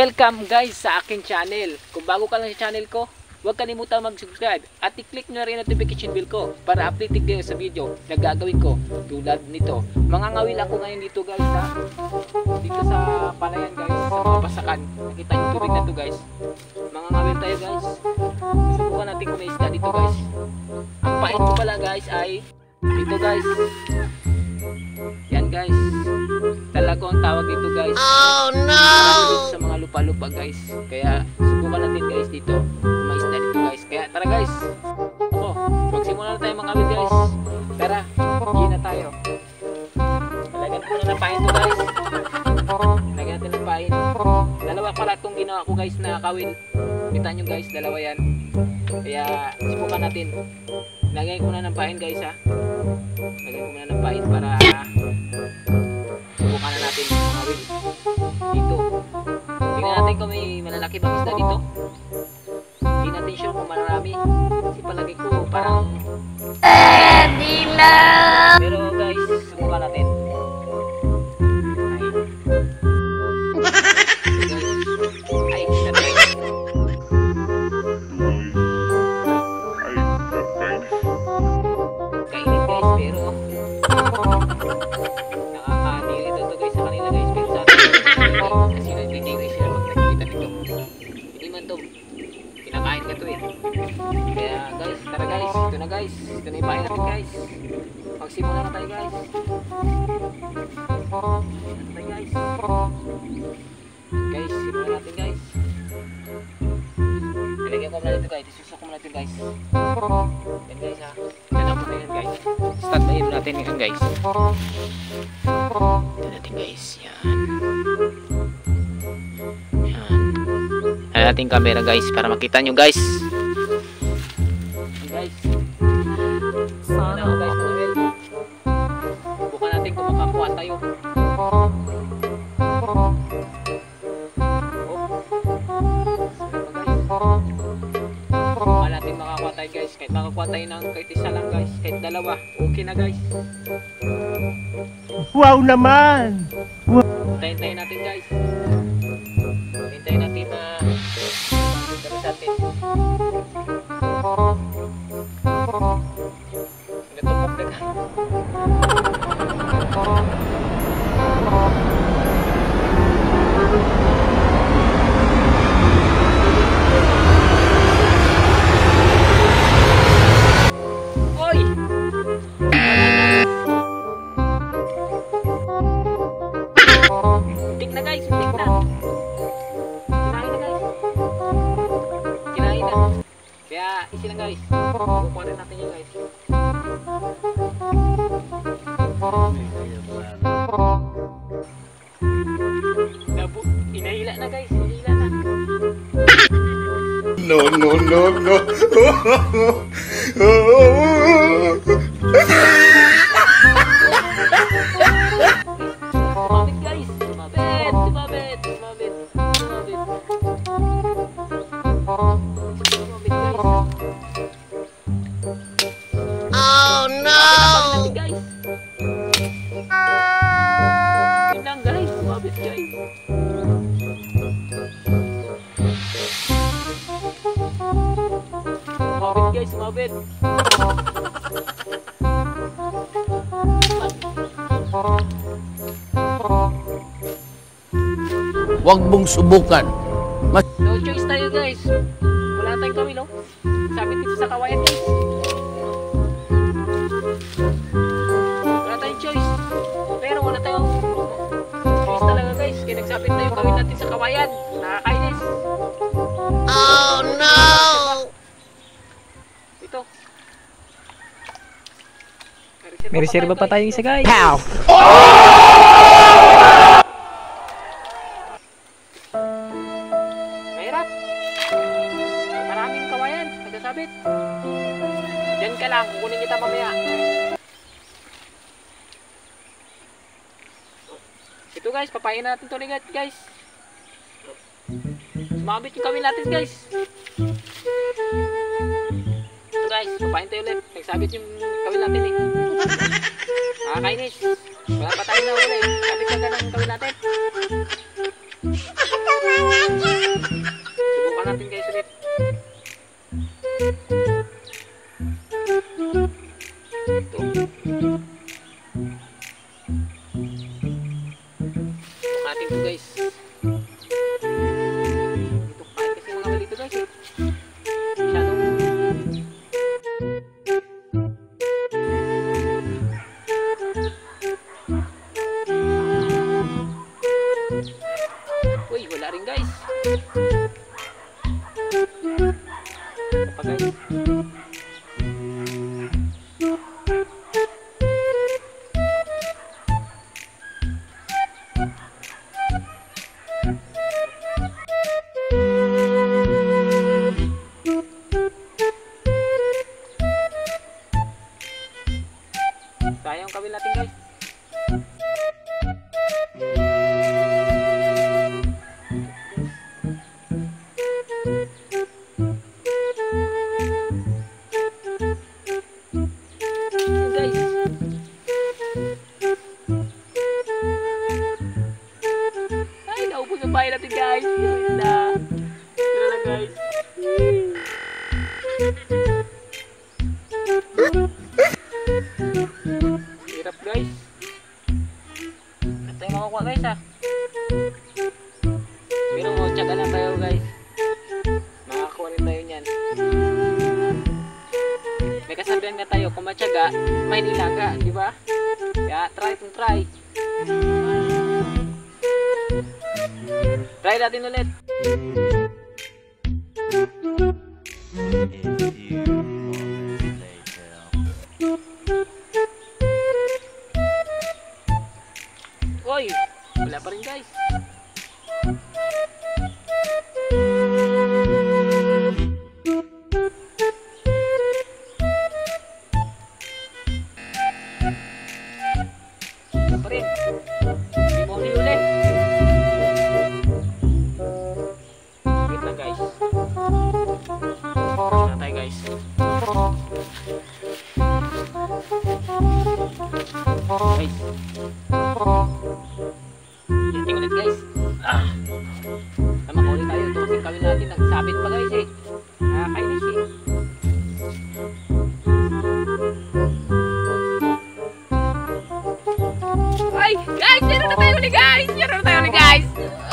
Welcome guys sa aking channel. Kung bago ka lang sa channel ko, huwag kalimutan mag-subscribe at i-click nyo na rin ang notification bell ko para updated kayo sa video na gagawin ko tulad nito. Mangangawil ako ngayon dito guys dito sa palayan guys, sa mga basakan. Nakita nyo tubig na to guys. Mangangawil tayo guys. Subukan natin kung may isda dito guys. Ang pain ko pala guys ay dito guys. Yan guys. Talaga ang tawag dito guys. Oh no! Dito sa mga lupa-lupa guys. Kaya subukan natin guys dito. May isda dito guys. Kaya tara guys. Ako, magsimula na tayo mangawil guys. Tara, hindi na tayo. Talagyan ko na ng pain to guys. Talagyan natin ng pain. Dalawa pala itong ginawa ko guys na kawil. Kita nyo guys, dalawa yan. Kaya subukan natin. Lagyan ko na ng pain guys ha. Lagyan ko na ng pain para subukan na natin mangawil dito. Tingnan natin kung may malalaki bang isda dito. Hindi natin sure kung marami. Kasi palagi ko parang Di na! pero guys, subukan natin. Ay, kainit guys, pero nakakadilito to guys sa kanila guys, pero sa atin kasi nagtitiri sila pag nakikita nito. Hindi man to kinakain ka to eh. Kaya guys, tara guys, ito na guys, ito na yung pain natin guys. Magsimula na tayo guys. Guys, simulan natin guys. Nilagyan ko muna dito guys, isusok ko muna dito guys. Yan guys ha, ganap mo na yan guys. Start na yun natin yun guys. Ito natin guys, yan. Yan. Ayan natin camera guys para makita nyo guys. Yan guys. Sana ako guys mga well. Bukan natin kung makakuha tayo. Baka natin makakuha tayo guys. Kahit makakuha tayo ng kahit isa lang guys, kahit dalawa, okay na guys. Wow naman! Hintayin natin guys. Hintayin natin na sabi sa atin. Natupok na guys. Tik na guys, tik na. Kinain na guys. Kinain na. Kaya isi lang guys. Kukuha rin natin yun guys. Nabu, inahila na guys, inahila na. No, no, no, no! Sumabit guys, sumabit, sumabit, sumabit, sumabit. Sumabit guys. Oh no! Sumabit guys. Yun lang guys, sumabit guys. Sumabit guys, sumabit. Huwag mong subukan. No choice tayo guys. Wala tayong kawil oh. Sabit dito sa kawayan guys. Wala tayong choice. Pero wala tayong choice talaga guys. Kaya nagsabit tayo kawil natin sa kawayan. Nakakainis. Oh no! Ito. May reserva pa tayong isa guys. Pow! Mahirap. Maraming kawayan. Nagkasabit. Diyan ka lang. Kukunin kita mamaya. Ito guys. Papayin natin ito guys. Sumabit yung kawil natin guys. Ito guys. Papayin tayo ulit. Nagsabit yung kawil natin eh. Nakakainis. Wala pa tayo na huli. Sabit ka ng kawil natin. Ito. Natin to guys. Ito kahit kasi mga kami dito guys. Masyadong uy, wala rin guys. Ito pa guys. Sayang kawil natin guys. Guys. Ay, naubos ang bahay natin guys. Yun na. Tira lang guys. Hirap guys. At tayo makakuha guys ha. Pero tsaga lang tayo guys. Makakuha rin tayo nyan. May kasabihan nga tayo, kung matyaga, may nilaga, di ba? Kaya try to try. Try natin ulit. Uy, wala pa rin guys. Wala pa rin. Hindi mo huli ulit. Wait lang guys. Wala tayo guys. Guys. Tingnan ulit guys. Tama ulit tayo. Ito kasi kawin natin. Nagsabit pa guys eh. Nakakainis eh. Ay! Guys! Meron na tayo ulit guys! Meron na tayo ulit guys!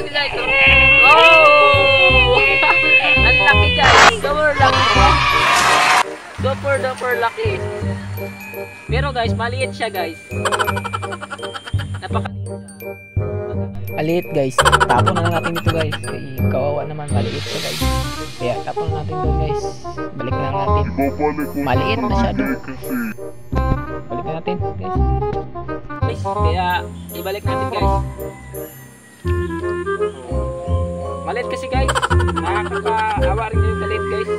Oh! Ang laki guys! Super lucky! Super duper lucky! Pero guys, maliit siya guys. Napakaliit siya. Maliit guys. Tapon na lang natin dito guys. Ay, kawawa naman. Maliit siya guys. Kaya tapon na natin doon guys. Balik na lang natin. Maliit masyado. Balik na natin guys. Guys, kaya ibalik natin guys. Maliit kasi guys. Nakakaawa rin yung maliit guys.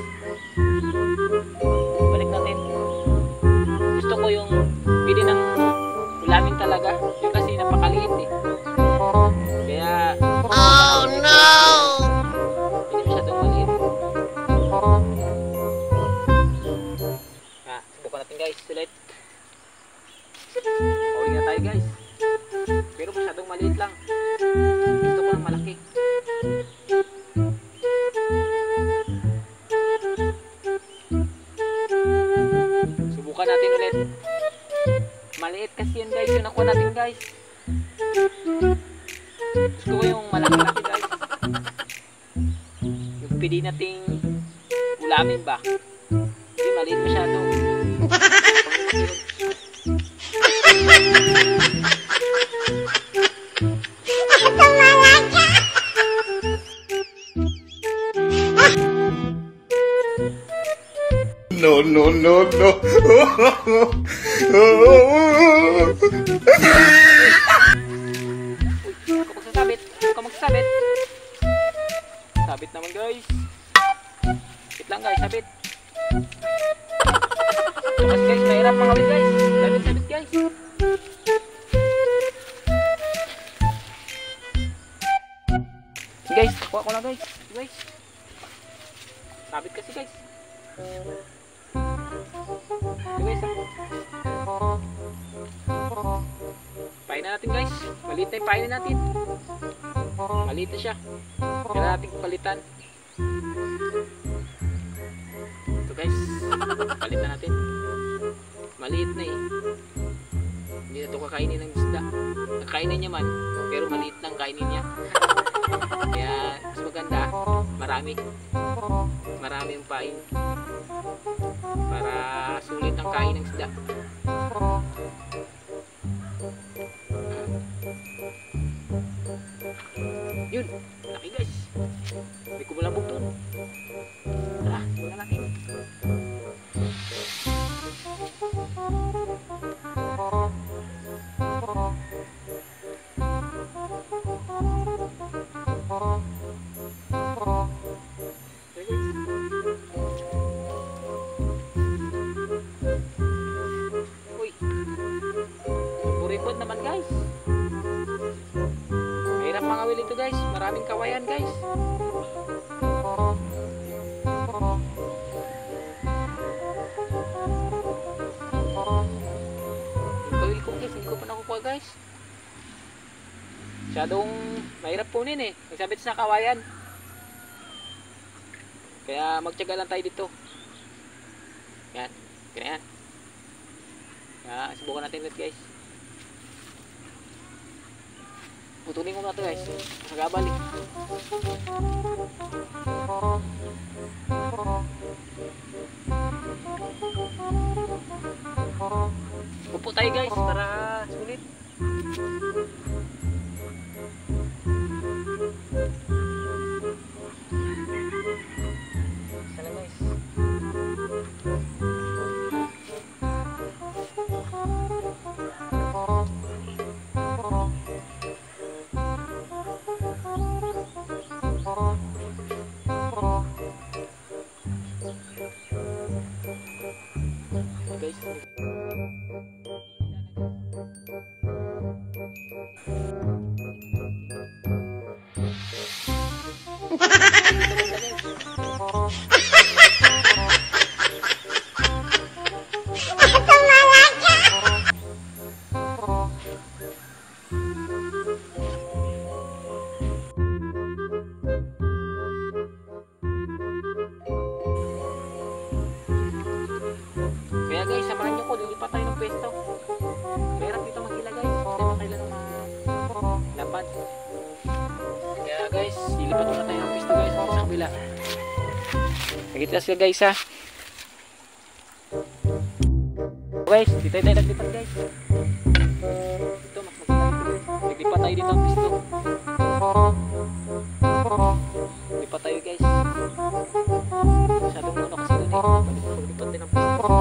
Balik natin. Gusto ko yung pili ng ulamin talaga. Yung kasi napakaliit eh. Kaya Oh no! hindi masyadong maliit. Subukan natin guys ulit. Pauwi na tayo guys. Pero masyadong maliit lang. Gusto ko ng malaki. Subukan natin ulit. Maliit kasi yun guys. Yung nakuha natin guys. Gusto ko yung malaki-laki guys. Yung pwede nating ulamin ba? Hindi maliit masyado. No, no, no, no. Huwag ka magsasabit. Sabit naman guys. Sabit lang guys, sabit. Tumas guys, mahirap mangawit guys. Sabit guys. Guys, kuha ko na guys. Guys. Sabit kasi guys. Ito guys. Pain na natin guys. Maliit na yung pain natin. Maliit na siya. Kailangan natin palitan. Ito guys. Palit na natin. Maliit na eh. Hindi na ito kakainin ng isda. Kakainin niya man, pero maliit lang kainin niya. Kaya mas maganda, marami. Marami yung pain. Para sulit ang kain ng isda. Yun, laki guys. May kumulabog doon. Tara, wala natin. Uy, buripot naman guys. Mahirap mangawil ito guys. Maraming kawayan guys. Yung kawil ko guys, hindi ko pa nakukuha guys. Masyadong mahirap kunin eh. Nagsabit sa kawayan. Kaya magtiyaga lang tayo dito. Yan. Kaya yan. Kaya subukan natin ulit guys. Putulin ko na ito guys. Magabal eh. Upo tayo guys para sulit. Sana guys. Kaya guys, samahan nyo ko, lilipat tayo ng pwesto. Mahirap dito maghila guys. Hindi makila ng lapad. Kaya guys, lilipat muna tayo ng pwesto guys. Sa kabila. Nagitas ka guys ha. Guys, dito tayo naglipat guys. Ito, mas maganda dito. Naglipat tayo dito ng pwesto. Lipat tayo guys. Masyadong ano kasi doon eh. Lipat din ng pwesto.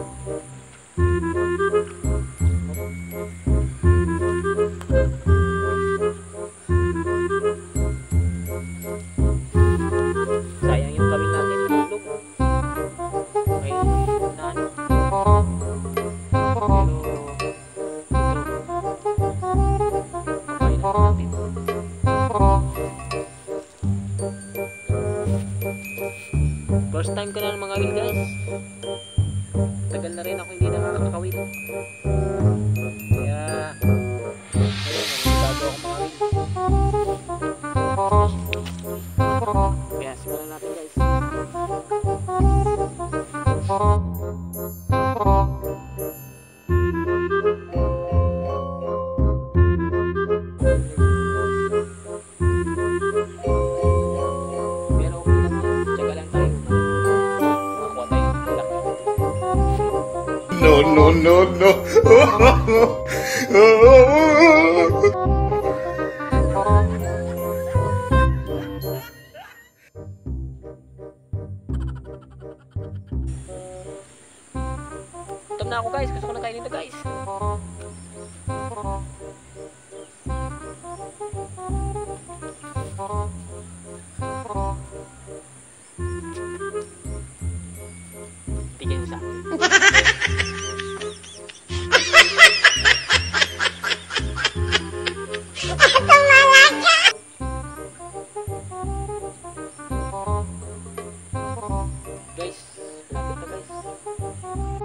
Sayang yung kawin natin tulog. May unahan. Pero ito kain natin. First time ko na mga kawin guys. Tagal na rin ako hindi nakakawin. Kaya ayun, nagbago ako mga kawin. Kaya simulan natin guys. Pero okay lang yun. Tsaga lang tayo. Makakuha tayo ng laki. No, no, no, no. Gutom na ako guys. Gusto ko na kainin ito guys. Tigil sa akin. Guys, lapit na guys.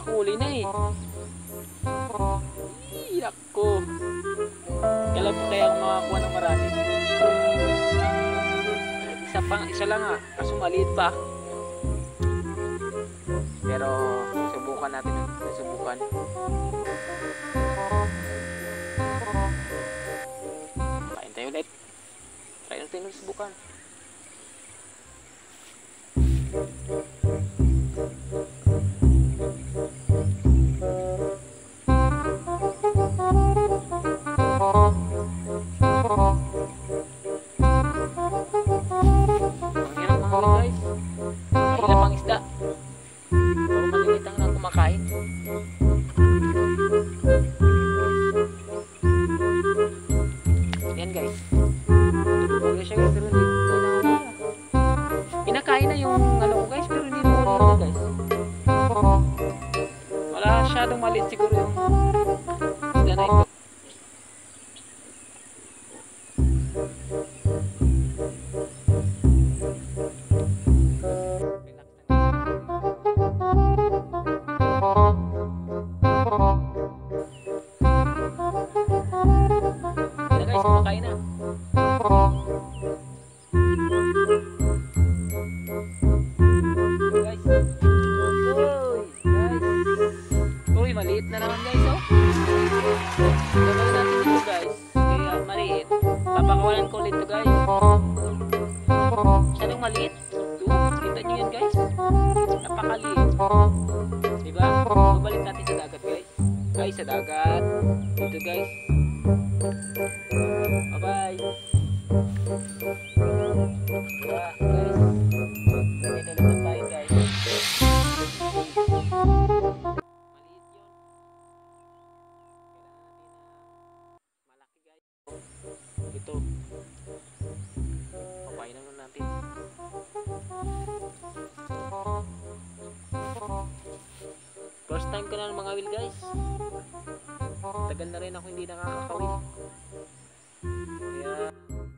nakahuli na eh. Iyak ko. Kailan po kaya ako makakuha ng marami? Isa lang ah, kaso maliit pa. Pero subukan natin, subukan. Kain tayo ulit. Try natin ulit subukan. Yan guys. Tuloy siya guys, pero hindi na. Kinakain na yung ano ko guys, pero hindi na guys. Wala masyadong maliit siguro yung isda na ito. Kumakain na. Guys. Uy, maliit na naman guys, oh. Gagawin natin ito guys. Kaya maliit. Papakawalan ko ulit ito guys. Masyadong maliit. Kita nyo yan guys. Napakaliit. Diba? Babalik natin sa dagat guys. Guys, sa dagat. Dito guys. Bye-bye. Yeah, guys. Dito na tayo guys. Maliit yun. Kailangan natin malaki guys. Ito. Papain naman natin. First time ko na ng mga will guys. Tagal na rin ako hindi nakakakawil. Kaya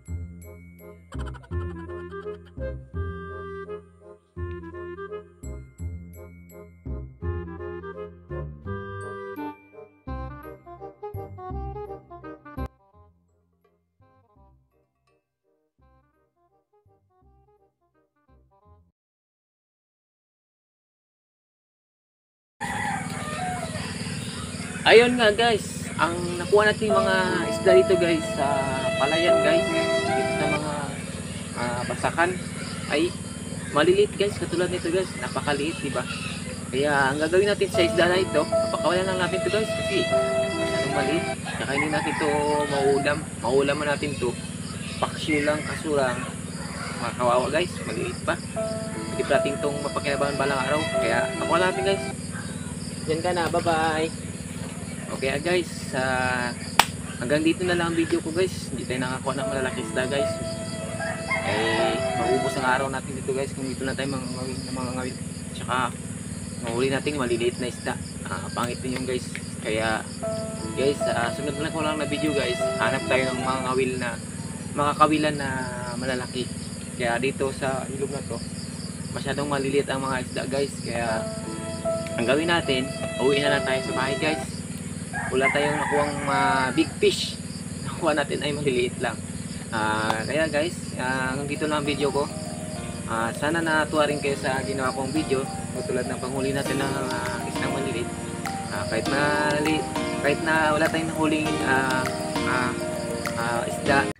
ayun nga guys, ang nakuha natin mga isda dito guys sa palayan guys, dito sa mga basakan ay maliliit guys, katulad nito guys, napakaliit diba? Kaya ang gagawin natin sa isda na ito, papakawalan lang natin ito guys kasi masyadong maliit, saka hindi natin ito maulaman natin ito, paksyo lang, kaso lang makawawa guys, maliit pa, hindi pa natin itong mapakinabangan balang araw, kaya pakuha natin guys. Yan ka na, bye bye. Okay guys, hanggang dito na lang ang video ko guys. Hindi tayo nakakuha ng malalaki isda guys. Maubos ang araw natin dito guys kung dito na tayo mga ngawin. Tsaka mahuli natin maliliit na isda. Pangit din yung guys. Kaya guys, sunod na ko lang na video guys. Hanap tayo ng mga ngawil na makakawilan na malalaki. Kaya dito sa ilog na to masyadong maliliit ang mga isda guys. Kaya ang gawin natin, uwi na lang tayo sa bahay guys. Wala tayong nakuhang big fish. Nakuha natin ay maliliit lang. Kaya guys, hanggang dito lang ang video ko. Sana natuwa rin kayo sa ginawa kong video. Tulad ng panghuli natin ng isang maliliit. Kahit na wala tayong nahuling isda.